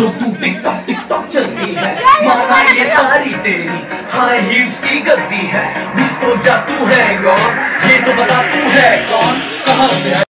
जो तू TikTok TikTok चलती है, माना ये सारी तेरी हाई हील्स की गलती है। रुक तो जा, तू है कौन, ये तो बता तू है कौन, कहाँ से